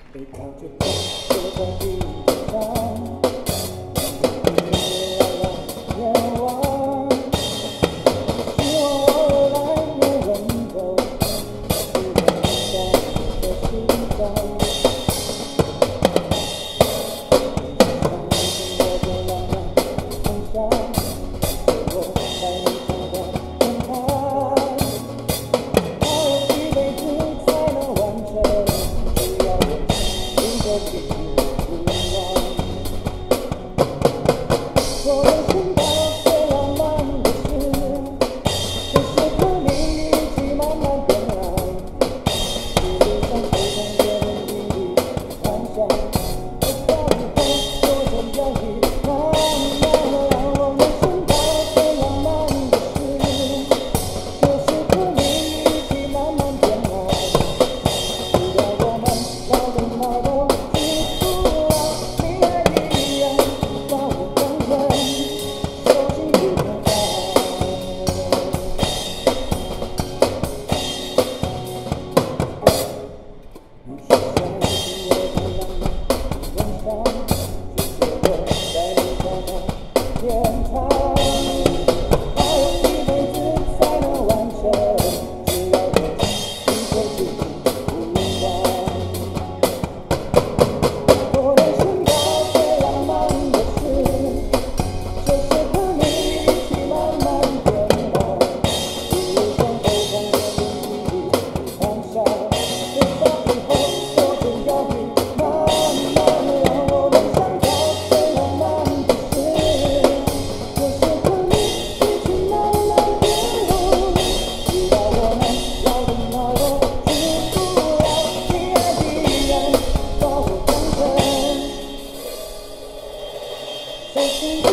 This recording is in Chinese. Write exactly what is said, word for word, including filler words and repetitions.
背靠着风，坐在地上，远望，希望我来年能够是我想的心脏。我的浪漫梦想，是我带你走到天堂。还有一辈子才能完成，只要我能够继续不忘。我人生到最浪漫的事，就是和你一起慢慢变老。一路上非常的努力幻想，我到以后做成交易。我人生到最浪漫的事，就是和你一起慢慢变老。直到我们老的老都知不了，你还一样把我当成手机一样大。你说相信我的浪漫梦想，是说我带你走到天堂。还有一辈子才能完成，只要我一口继续不忘。我人生到最浪漫的事，就是和你一起慢慢变老。一路上非常的努力幻想，直到以后做成交易。慢慢让我们想到最浪漫的事，就是和你一起慢慢变老。直到我们老的老都知不了，你还依然把我当成手心。